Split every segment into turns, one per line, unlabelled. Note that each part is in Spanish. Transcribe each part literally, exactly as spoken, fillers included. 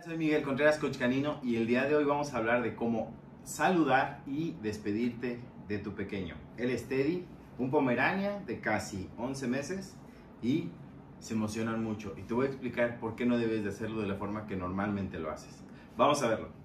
Soy Miguel Contreras, coach canino, y el día de hoy vamos a hablar de cómo saludar y despedirte de tu pequeño. Él es Teddy, un pomerania de casi once meses y se emocionan mucho. Y te voy a explicar por qué no debes de hacerlo de la forma que normalmente lo haces. Vamos a verlo.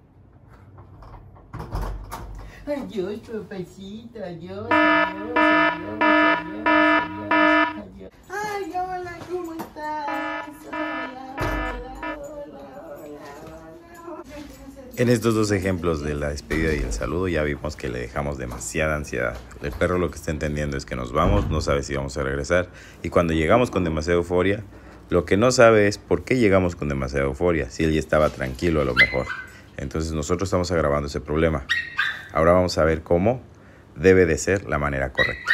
Adiós, papacito, adiós, adiós, adiós, adiós, adiós, adiós. Ay, hola, ¿cómo estás? Hola, hola, hola, hola, hola.
En estos dos ejemplos de la despedida y el saludo ya vimos que le dejamos demasiada ansiedad. El perro lo que está entendiendo es que nos vamos, no sabe si vamos a regresar, y cuando llegamos con demasiada euforia, lo que no sabe es por qué llegamos con demasiada euforia, si él ya estaba tranquilo a lo mejor. Entonces nosotros estamos agravando ese problema. Ahora vamos a ver cómo debe de ser la manera correcta.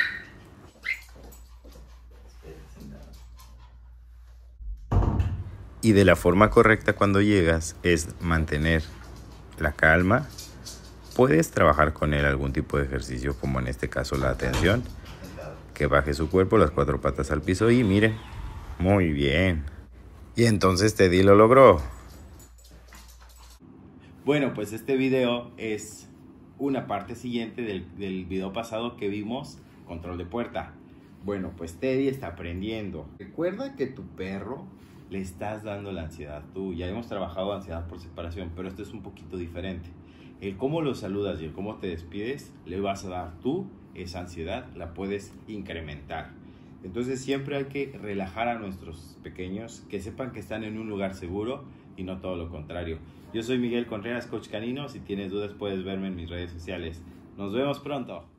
Y de la forma correcta cuando llegas es mantener la calma. Puedes trabajar con él algún tipo de ejercicio, como en este caso la atención, que baje su cuerpo, las cuatro patas al piso y miren, muy bien. Y entonces Teddy lo logró.
Bueno, pues este video es una parte siguiente del, del video pasado que vimos, control de puerta. Bueno, pues Teddy está aprendiendo. Recuerda que tu perro le estás dando la ansiedad tú. Ya hemos trabajado ansiedad por separación, pero esto es un poquito diferente. El cómo lo saludas y el cómo te despides, le vas a dar tú esa ansiedad, la puedes incrementar. Entonces siempre hay que relajar a nuestros pequeños, que sepan que están en un lugar seguro y no todo lo contrario. Yo soy Miguel Contreras, coach canino. Si tienes dudas puedes verme en mis redes sociales. Nos vemos pronto.